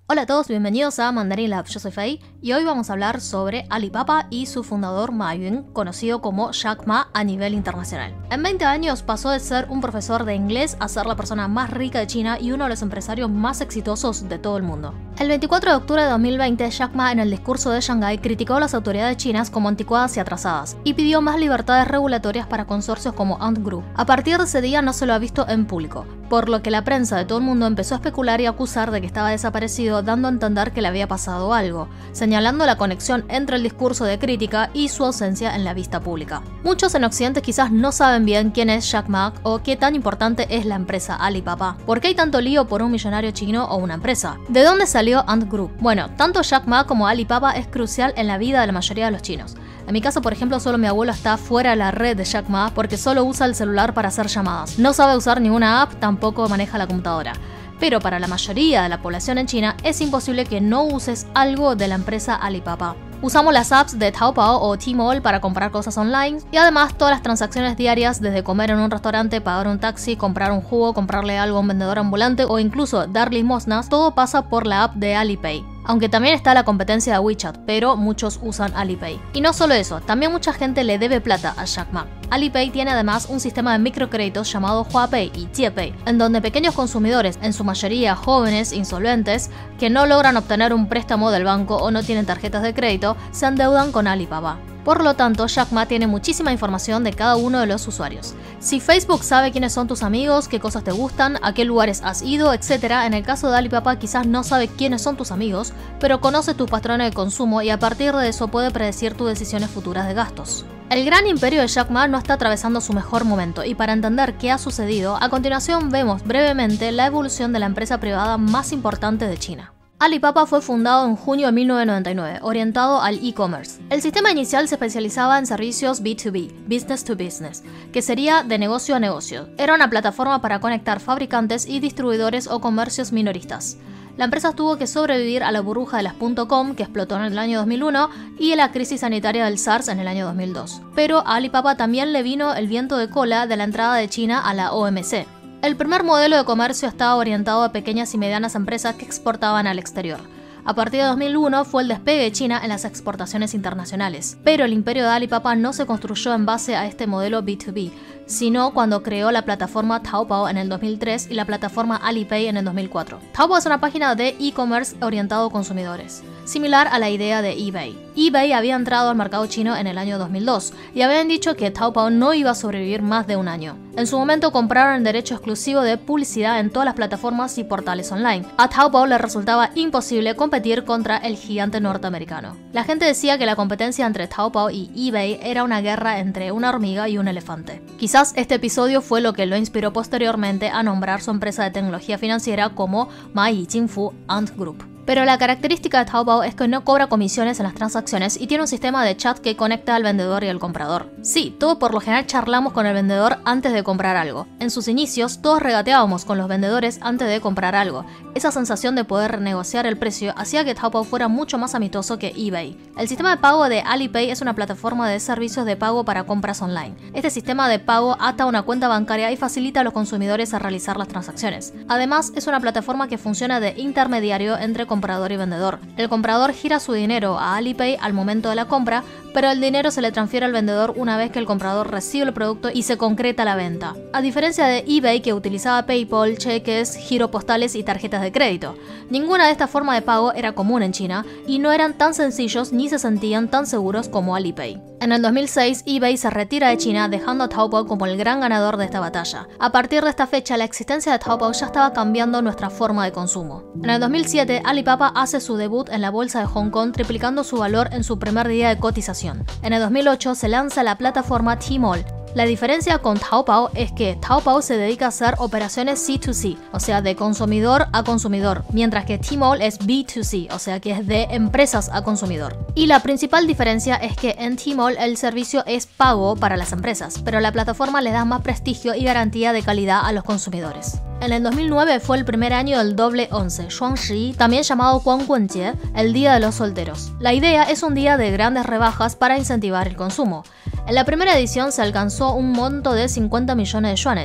Hola a todos, bienvenidos a Mandarin Lab, yo soy Fei y hoy vamos a hablar sobre Alibaba y su fundador Ma Yun, conocido como Jack Ma a nivel internacional. En 20 años pasó de ser un profesor de inglés a ser la persona más rica de China y uno de los empresarios más exitosos de todo el mundo. El 24 de octubre de 2020, Jack Ma en el discurso de Shanghái criticó a las autoridades chinas como anticuadas y atrasadas y pidió más libertades regulatorias para consorcios como Ant Group. A partir de ese día no se lo ha visto en público, por lo que la prensa de todo el mundo empezó a especular y acusar de que estaba desaparecido, dando a entender que le había pasado algo, señalando la conexión entre el discurso de crítica y su ausencia en la vista pública. Muchos en Occidente quizás no saben bien quién es Jack Ma o qué tan importante es la empresa Alibaba. ¿Por qué hay tanto lío por un millonario chino o una empresa? ¿De dónde salió Ant Group? Bueno, tanto Jack Ma como Alibaba es crucial en la vida de la mayoría de los chinos. En mi caso, por ejemplo, solo mi abuelo está fuera de la red de Jack Ma porque solo usa el celular para hacer llamadas. No sabe usar ninguna app, tampoco maneja la computadora. Pero para la mayoría de la población en China es imposible que no uses algo de la empresa Alibaba. Usamos las apps de Taobao o Tmall para comprar cosas online y además todas las transacciones diarias, desde comer en un restaurante, pagar un taxi, comprar un jugo, comprarle algo a un vendedor ambulante o incluso dar limosnas, todo pasa por la app de Alipay. Aunque también está la competencia de WeChat, pero muchos usan Alipay. Y no solo eso, también mucha gente le debe plata a Jack Ma. Alipay tiene además un sistema de microcréditos llamado Huapay y Jiepay, en donde pequeños consumidores, en su mayoría jóvenes insolventes, que no logran obtener un préstamo del banco o no tienen tarjetas de crédito, se endeudan con Alibaba. Por lo tanto, Jack Ma tiene muchísima información de cada uno de los usuarios. Si Facebook sabe quiénes son tus amigos, qué cosas te gustan, a qué lugares has ido, etc., en el caso de Alibaba quizás no sabe quiénes son tus amigos, pero conoce tus patrones de consumo y a partir de eso puede predecir tus decisiones futuras de gastos. El gran imperio de Jack Ma no está atravesando su mejor momento y para entender qué ha sucedido, a continuación vemos brevemente la evolución de la empresa privada más importante de China. Alibaba fue fundado en junio de 1999, orientado al e-commerce. El sistema inicial se especializaba en servicios B2B, business to business, que sería de negocio a negocio. Era una plataforma para conectar fabricantes y distribuidores o comercios minoristas. La empresa tuvo que sobrevivir a la burbuja de las .com que explotó en el año 2001 y a la crisis sanitaria del SARS en el año 2002. Pero a Alibaba también le vino el viento de cola de la entrada de China a la OMC. El primer modelo de comercio estaba orientado a pequeñas y medianas empresas que exportaban al exterior. A partir de 2001 fue el despegue de China en las exportaciones internacionales. Pero el imperio de Alibaba no se construyó en base a este modelo B2B, sino cuando creó la plataforma Taobao en el 2003 y la plataforma Alipay en el 2004. Taobao es una página de e-commerce orientado a consumidores, similar a la idea de eBay. eBay había entrado al mercado chino en el año 2002 y habían dicho que Taobao no iba a sobrevivir más de un año. En su momento compraron el derecho exclusivo de publicidad en todas las plataformas y portales online. A Taobao le resultaba imposible competir contra el gigante norteamericano. La gente decía que la competencia entre Taobao y eBay era una guerra entre una hormiga y un elefante. Quizás este episodio fue lo que lo inspiró posteriormente a nombrar su empresa de tecnología financiera como Ma Yi Jinfu Ant Group. Pero la característica de Taobao es que no cobra comisiones en las transacciones y tiene un sistema de chat que conecta al vendedor y al comprador. Sí, todos por lo general charlamos con el vendedor antes de comprar algo. En sus inicios, todos regateábamos con los vendedores antes de comprar algo. Esa sensación de poder renegociar el precio hacía que Taobao fuera mucho más amistoso que eBay. El sistema de pago de Alipay es una plataforma de servicios de pago para compras online. Este sistema de pago ata una cuenta bancaria y facilita a los consumidores a realizar las transacciones. Además, es una plataforma que funciona de intermediario entre comprador y vendedor. El comprador gira su dinero a Alipay al momento de la compra, pero el dinero se le transfiere al vendedor una vez que el comprador recibe el producto y se concreta la venta. A diferencia de eBay, que utilizaba PayPal, cheques, giro postales y tarjetas de crédito. Ninguna de estas formas de pago era común en China y no eran tan sencillos ni se sentían tan seguros como Alipay. En el 2006, eBay se retira de China, dejando a Taobao como el gran ganador de esta batalla. A partir de esta fecha, la existencia de Taobao ya estaba cambiando nuestra forma de consumo. En el 2007, Alibaba hace su debut en la bolsa de Hong Kong, triplicando su valor en su primer día de cotización. En el 2008 se lanza la plataforma Tmall. La diferencia con Taobao es que Taobao se dedica a hacer operaciones C2C, o sea, de consumidor a consumidor, mientras que Tmall es B2C, o sea, que es de empresas a consumidor. Y la principal diferencia es que en Tmall el servicio es pago para las empresas, pero la plataforma le da más prestigio y garantía de calidad a los consumidores. En el 2009 fue el primer año del doble 11, Shuangshi, también llamado Guangguanjie, el Día de los Solteros. La idea es un día de grandes rebajas para incentivar el consumo. En la primera edición se alcanzó un monto de 50 millones de yuanes.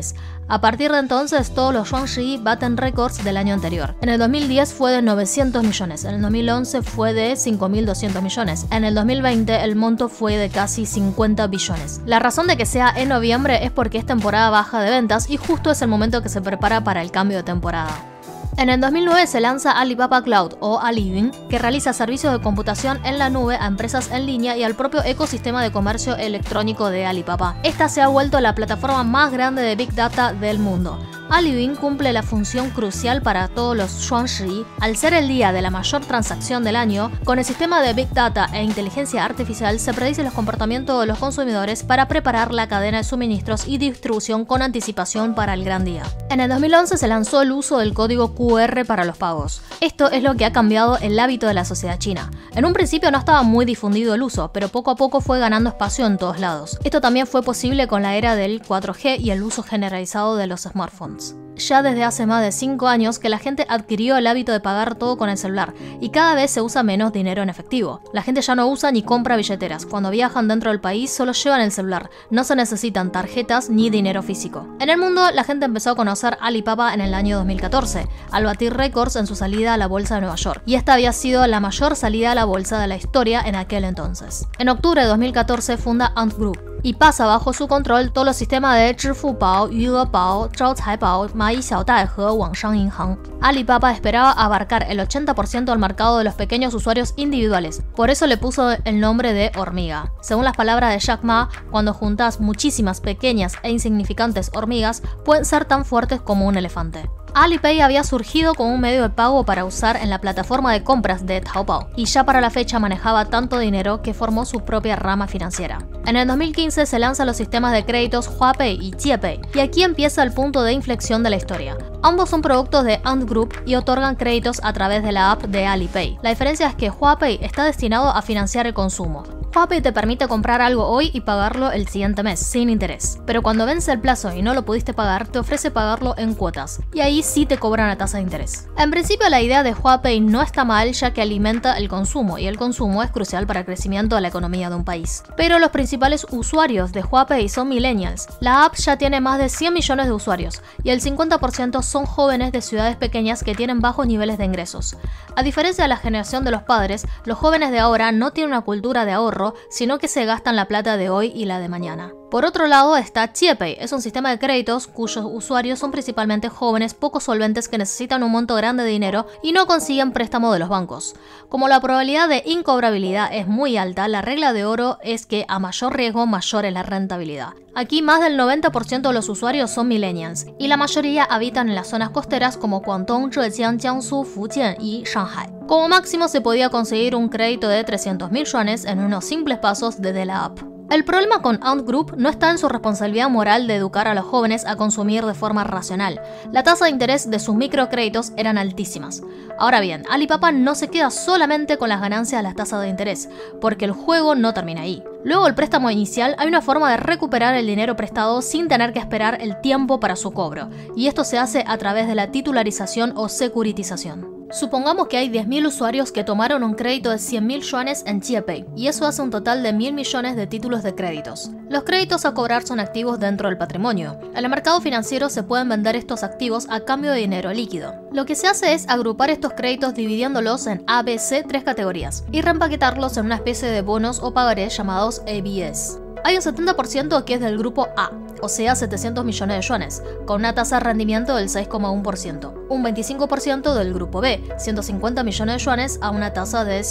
A partir de entonces, todos los Shuangzi baten récords del año anterior. En el 2010 fue de 900 millones, en el 2011 fue de 5.200 millones, en el 2020 el monto fue de casi 50 billones. La razón de que sea en noviembre es porque es temporada baja de ventas y justo es el momento que se prepara para el cambio de temporada. En el 2009 se lanza Alibaba Cloud o Alibin, que realiza servicios de computación en la nube a empresas en línea y al propio ecosistema de comercio electrónico de Alibaba. Esta se ha vuelto la plataforma más grande de Big Data del mundo. Alibin cumple la función crucial para todos los Shuangzi. Al ser el día de la mayor transacción del año, con el sistema de Big Data e inteligencia artificial se predicen los comportamientos de los consumidores para preparar la cadena de suministros y distribución con anticipación para el gran día. En el 2011 se lanzó el uso del código QR para los pagos. Esto es lo que ha cambiado el hábito de la sociedad china. En un principio no estaba muy difundido el uso, pero poco a poco fue ganando espacio en todos lados. Esto también fue posible con la era del 4G y el uso generalizado de los smartphones. Ya desde hace más de 5 años que la gente adquirió el hábito de pagar todo con el celular y cada vez se usa menos dinero en efectivo. La gente ya no usa ni compra billeteras. Cuando viajan dentro del país solo llevan el celular. No se necesitan tarjetas ni dinero físico. En el mundo la gente empezó a conocer Alibaba en el año 2014, al batir récords en su salida a la bolsa de Nueva York. Y esta había sido la mayor salida a la bolsa de la historia en aquel entonces. En octubre de 2014 funda Ant Group y pasa bajo su control todos los sistemas de Zhifubao, Yuebao, Zhaocaibao, Mai Xiaodai y Wangshan Yinhang. Alibaba esperaba abarcar el 80% del mercado de los pequeños usuarios individuales, por eso le puso el nombre de hormiga. Según las palabras de Jack Ma, cuando juntas muchísimas pequeñas e insignificantes hormigas, pueden ser tan fuertes como un elefante. Alipay había surgido como un medio de pago para usar en la plataforma de compras de Taobao y ya para la fecha manejaba tanto dinero que formó su propia rama financiera. En el 2015 se lanzan los sistemas de créditos Huapay y Jiepay y aquí empieza el punto de inflexión de la historia. Ambos son productos de Ant Group y otorgan créditos a través de la app de Alipay. La diferencia es que Huapay está destinado a financiar el consumo. Huapay te permite comprar algo hoy y pagarlo el siguiente mes, sin interés. Pero cuando vence el plazo y no lo pudiste pagar, te ofrece pagarlo en cuotas. Y ahí sí te cobran la tasa de interés. En principio la idea de Huapay no está mal ya que alimenta el consumo y el consumo es crucial para el crecimiento de la economía de un país. Pero los principales usuarios de Huapay son millennials. La app ya tiene más de 100 millones de usuarios y el 50% son jóvenes de ciudades pequeñas que tienen bajos niveles de ingresos. A diferencia de la generación de los padres, los jóvenes de ahora no tienen una cultura de ahorro, sino que se gastan la plata de hoy y la de mañana. Por otro lado está Jiepay, es un sistema de créditos cuyos usuarios son principalmente jóvenes poco solventes que necesitan un monto grande de dinero y no consiguen préstamo de los bancos. Como la probabilidad de incobrabilidad es muy alta, la regla de oro es que a mayor riesgo, mayor es la rentabilidad. Aquí más del 90% de los usuarios son millennials y la mayoría habitan en las zonas costeras como Guangdong, Zhejiang, Jiangsu, Fujian y Shanghai. Como máximo se podía conseguir un crédito de 300.000 yuanes en unos simples pasos desde la app. El problema con Ant Group no está en su responsabilidad moral de educar a los jóvenes a consumir de forma racional. La tasa de interés de sus microcréditos eran altísimas. Ahora bien, Alibaba no se queda solamente con las ganancias de las tasas de interés, porque el juego no termina ahí. Luego del préstamo inicial hay una forma de recuperar el dinero prestado sin tener que esperar el tiempo para su cobro, y esto se hace a través de la titularización o securitización. Supongamos que hay 10.000 usuarios que tomaron un crédito de 100.000 yuanes en Jiepay, y eso hace un total de 1.000 millones de títulos de créditos. Los créditos a cobrar son activos dentro del patrimonio. En el mercado financiero se pueden vender estos activos a cambio de dinero líquido. Lo que se hace es agrupar estos créditos dividiéndolos en A, B, C, 3 categorías, y reempaquetarlos en una especie de bonos o pagarés llamados ABS. Hay un 70% que es del grupo A, o sea 700 millones de yuanes, con una tasa de rendimiento del 6,1%. Un 25% del grupo B, 150 millones de yuanes a una tasa de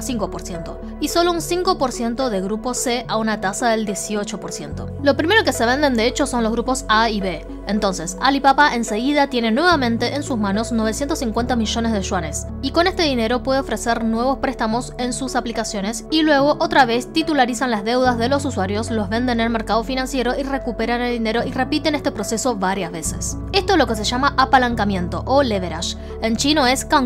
7,5%. Y solo un 5% del grupo C a una tasa del 18%. Lo primero que se venden de hecho son los grupos A y B. Entonces, Alibaba enseguida tiene nuevamente en sus manos 950 millones de yuanes. Y con este dinero puede ofrecer nuevos préstamos en sus aplicaciones y luego otra vez titularizan las deudas de los usuarios, los venden en el mercado financiero y recuperan el dinero y repiten este proceso varias veces. Esto es lo que se llama apalancamiento o leverage. En chino es 杠杆.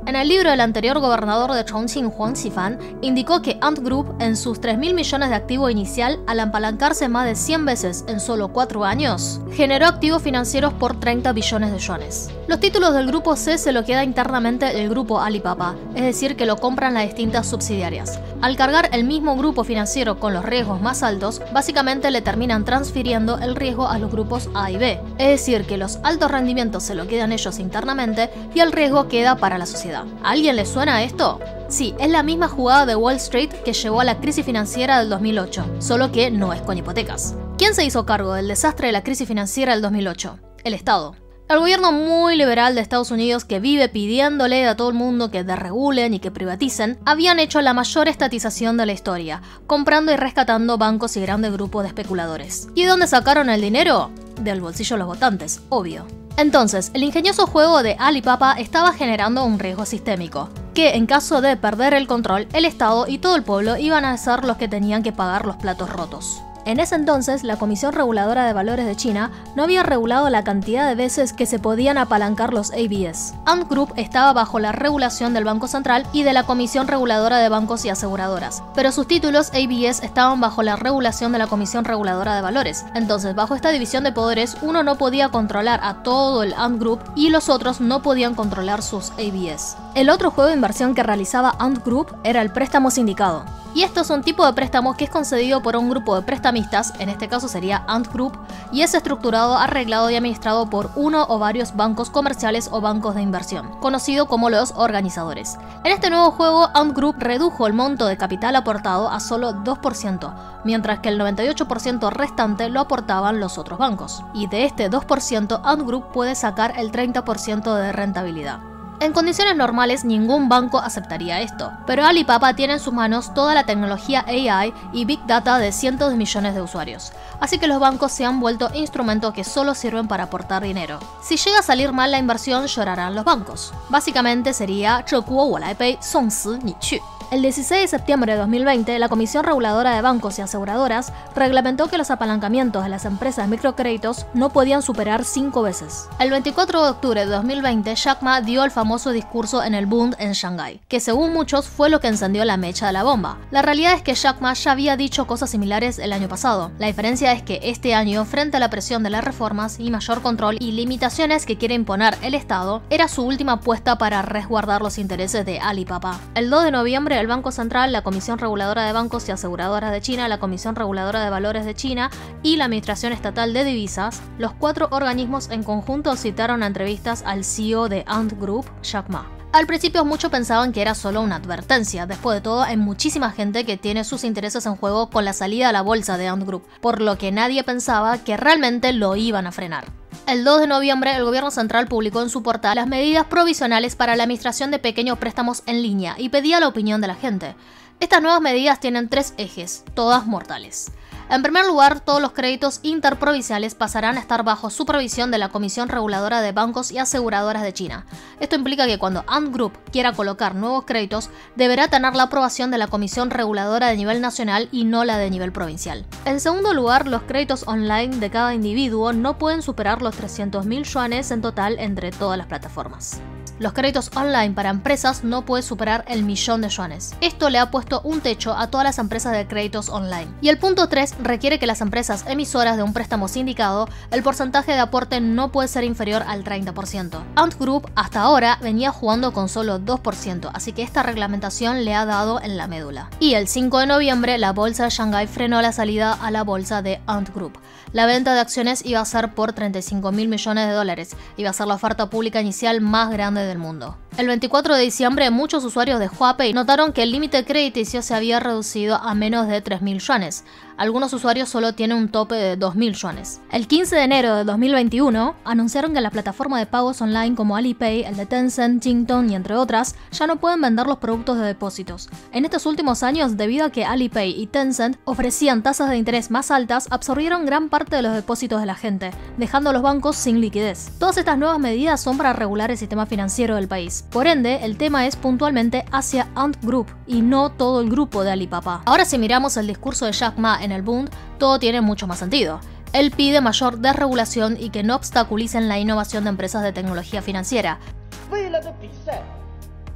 En el libro del anterior gobernador de Chongqing, Huang Qifan, indicó que Ant Group, en sus 3.000 millones de activo inicial, al apalancarse más de 100 veces en solo 4 años, generó activos financieros por 30 billones de yuanes. Los títulos del grupo C se lo queda internamente el grupo Alibaba, es decir, que lo compran las distintas subsidiarias. Al cargar el mismo grupo financiero con los riesgos más altos, básicamente le terminan transfiriendo el riesgo a los grupos A y B, es decir, que los altos rendimientos se lo quedan ellos internamente y el riesgo queda para la sociedad. ¿A alguien le suena esto? Sí, es la misma jugada de Wall Street que llevó a la crisis financiera del 2008, solo que no es con hipotecas. ¿Quién se hizo cargo del desastre de la crisis financiera del 2008? El Estado. El gobierno muy liberal de Estados Unidos, que vive pidiéndole a todo el mundo que desregulen y que privaticen, habían hecho la mayor estatización de la historia, comprando y rescatando bancos y grandes grupos de especuladores. ¿Y de dónde sacaron el dinero? Del bolsillo de los votantes, obvio. Entonces, el ingenioso juego de Alibaba estaba generando un riesgo sistémico, que en caso de perder el control, el Estado y todo el pueblo iban a ser los que tenían que pagar los platos rotos. En ese entonces, la Comisión Reguladora de Valores de China no había regulado la cantidad de veces que se podían apalancar los ABS. Ant Group estaba bajo la regulación del Banco Central y de la Comisión Reguladora de Bancos y Aseguradoras, pero sus títulos ABS estaban bajo la regulación de la Comisión Reguladora de Valores. Entonces, bajo esta división de poderes, uno no podía controlar a todo el Ant Group y los otros no podían controlar sus ABS. El otro juego de inversión que realizaba Ant Group era el préstamo sindicado. Y esto es un tipo de préstamo que es concedido por un grupo de prestamistas, en este caso sería Ant Group, y es estructurado, arreglado y administrado por uno o varios bancos comerciales o bancos de inversión, conocido como los organizadores. En este nuevo juego, Ant Group redujo el monto de capital aportado a solo 2%, mientras que el 98% restante lo aportaban los otros bancos. Y de este 2%, Ant Group puede sacar el 30% de rentabilidad. En condiciones normales, ningún banco aceptaría esto, pero Alibaba tiene en sus manos toda la tecnología AI y Big Data de cientos de millones de usuarios, así que los bancos se han vuelto instrumentos que solo sirven para aportar dinero. Si llega a salir mal la inversión, llorarán los bancos. Básicamente sería 这锅我来背，送死你去. El 16 de septiembre de 2020, la Comisión Reguladora de Bancos y Aseguradoras reglamentó que los apalancamientos de las empresas de microcréditos no podían superar 5 veces. El 24 de octubre de 2020, Jack Ma dio el famoso discurso en el Bund en Shanghái, que según muchos fue lo que encendió la mecha de la bomba. La realidad es que Jack Ma ya había dicho cosas similares el año pasado. La diferencia es que este año, frente a la presión de las reformas y mayor control y limitaciones que quiere imponer el Estado, era su última apuesta para resguardar los intereses de Alibaba. El 2 de noviembre, el Banco Central, la Comisión Reguladora de Bancos y Aseguradoras de China, la Comisión Reguladora de Valores de China y la Administración Estatal de Divisas, los 4 organismos en conjunto citaron a entrevistas al CEO de Ant Group, Jack Ma. Al principio muchos pensaban que era solo una advertencia. Después de todo, hay muchísima gente que tiene sus intereses en juego con la salida a la bolsa de Ant Group, por lo que nadie pensaba que realmente lo iban a frenar. El 2 de noviembre, el gobierno central publicó en su portal las medidas provisionales para la administración de pequeños préstamos en línea y pedía la opinión de la gente. Estas nuevas medidas tienen 3 ejes, todas mortales. En primer lugar, todos los créditos interprovinciales pasarán a estar bajo supervisión de la Comisión Reguladora de Bancos y Aseguradoras de China. Esto implica que cuando Ant Group quiera colocar nuevos créditos, deberá tener la aprobación de la Comisión Reguladora de nivel nacional y no la de nivel provincial. En segundo lugar, los créditos online de cada individuo no pueden superar los 300.000 yuanes en total entre todas las plataformas. Los créditos online para empresas no pueden superar el 1.000.000 de yuanes. Esto le ha puesto un techo a todas las empresas de créditos online. Y el punto 3 requiere que las empresas emisoras de un préstamo sindicado, el porcentaje de aporte no puede ser inferior al 30%. Ant Group hasta ahora venía jugando con solo 2%, así que esta reglamentación le ha dado en la médula. Y el 5 de noviembre, la bolsa de Shanghái frenó la salida a la bolsa de Ant Group. La venta de acciones iba a ser por 35.000 millones de dólares. Iba a ser la oferta pública inicial más grande del mundo. El 24 de diciembre, muchos usuarios de Huapei notaron que el límite crediticio se había reducido a menos de 3.000 yuanes. Algunos usuarios solo tienen un tope de 2.000 yuanes. El 15 de enero de 2021, anunciaron que la plataforma de pagos online como Alipay, el de Tencent, Jingdong y entre otras, ya no pueden vender los productos de depósitos. En estos últimos años, debido a que Alipay y Tencent ofrecían tasas de interés más altas, absorbieron gran parte de los depósitos de la gente, dejando a los bancos sin liquidez. Todas estas nuevas medidas son para regular el sistema financiero del país. Por ende, el tema es puntualmente hacia Ant Group y no todo el grupo de Alibaba. Ahora, si miramos el discurso de Jack Ma en el Bund, todo tiene mucho más sentido. Él pide mayor desregulación y que no obstaculicen la innovación de empresas de tecnología financiera.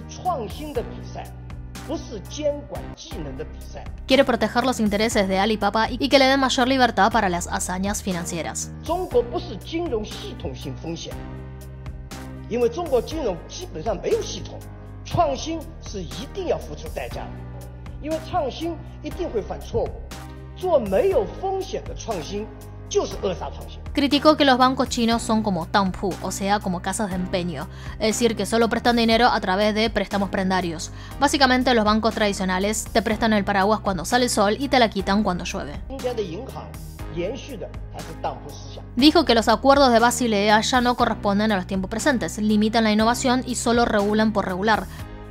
Quiere proteger los intereses de Alibaba y que le den mayor libertad para las hazañas financieras. Criticó que los bancos chinos son como Tangpu, o sea, como casas de empeño, es decir, que solo prestan dinero a través de préstamos prendarios. Básicamente, los bancos tradicionales te prestan el paraguas cuando sale el sol y te la quitan cuando llueve. Dijo que los acuerdos de Basilea ya no corresponden a los tiempos presentes, limitan la innovación y solo regulan por regular.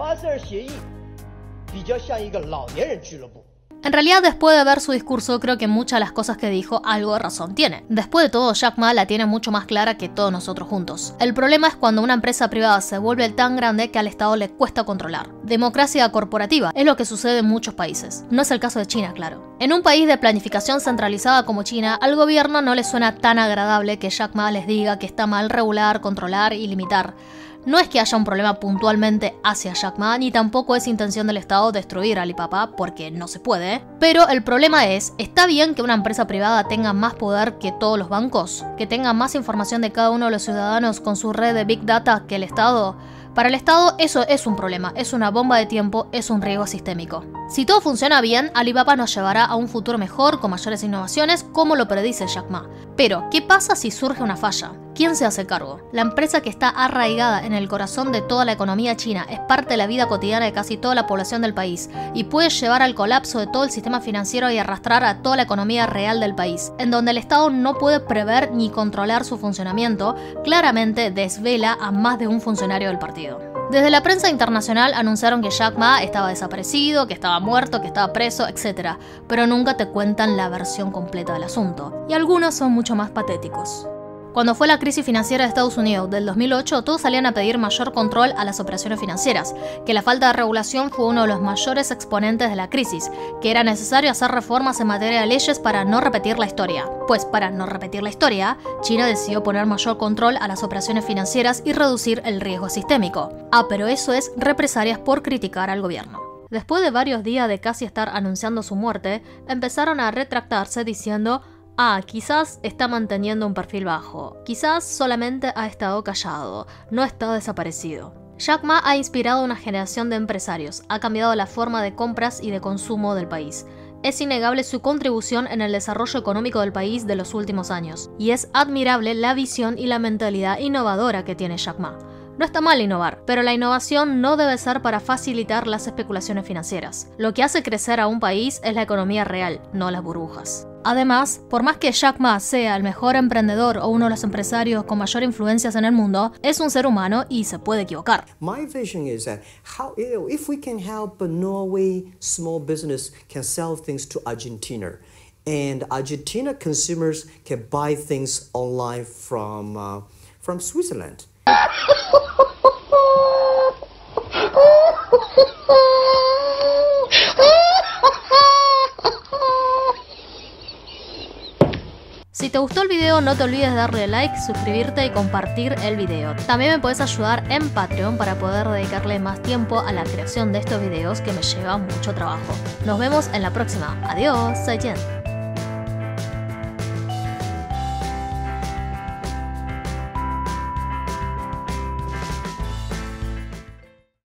En realidad, después de ver su discurso, creo que muchas de las cosas que dijo algo de razón tiene. Después de todo, Jack Ma la tiene mucho más clara que todos nosotros juntos. El problema es cuando una empresa privada se vuelve tan grande que al Estado le cuesta controlar. Democracia corporativa es lo que sucede en muchos países. No es el caso de China, claro. En un país de planificación centralizada como China, al gobierno no le suena tan agradable que Jack Ma les diga que está mal regular, controlar y limitar. No es que haya un problema puntualmente hacia Jack Ma, ni tampoco es intención del Estado destruir a Alibaba, porque no se puede. Pero el problema es, ¿está bien que una empresa privada tenga más poder que todos los bancos? ¿Que tenga más información de cada uno de los ciudadanos con su red de Big Data que el Estado? Para el Estado eso es un problema, es una bomba de tiempo, es un riesgo sistémico. Si todo funciona bien, Alibaba nos llevará a un futuro mejor, con mayores innovaciones, como lo predice Jack Ma. Pero, ¿qué pasa si surge una falla? ¿Quién se hace cargo? La empresa que está arraigada en el corazón de toda la economía china es parte de la vida cotidiana de casi toda la población del país y puede llevar al colapso de todo el sistema financiero y arrastrar a toda la economía real del país, en donde el Estado no puede prever ni controlar su funcionamiento, claramente desvela a más de un funcionario del partido. Desde la prensa internacional anunciaron que Jack Ma estaba desaparecido, que estaba muerto, que estaba preso, etc. Pero nunca te cuentan la versión completa del asunto. Y algunos son mucho más patéticos. Cuando fue la crisis financiera de Estados Unidos del 2008, todos salían a pedir mayor control a las operaciones financieras, que la falta de regulación fue uno de los mayores exponentes de la crisis, que era necesario hacer reformas en materia de leyes para no repetir la historia. Pues para no repetir la historia, China decidió poner mayor control a las operaciones financieras y reducir el riesgo sistémico. Pero eso es represalias por criticar al gobierno. Después de varios días de casi estar anunciando su muerte, empezaron a retractarse diciendo: quizás está manteniendo un perfil bajo. Quizás solamente ha estado callado. No está desaparecido. Jack Ma ha inspirado a una generación de empresarios. Ha cambiado la forma de compras y de consumo del país. Es innegable su contribución en el desarrollo económico del país de los últimos años. Y es admirable la visión y la mentalidad innovadora que tiene Jack Ma. No está mal innovar, pero la innovación no debe ser para facilitar las especulaciones financieras. Lo que hace crecer a un país es la economía real, no las burbujas. Además, por más que Jack Ma sea el mejor emprendedor o uno de los empresarios con mayor influencias en el mundo, es un ser humano y se puede equivocar. My vision is that if we can help Norway small business can sell things to Argentina, and Argentina consumers can buy things online from Switzerland. Si te gustó el video, no te olvides de darle like, suscribirte y compartir el video. También me puedes ayudar en Patreon para poder dedicarle más tiempo a la creación de estos videos que me llevan mucho trabajo. Nos vemos en la próxima. Adiós, 再见.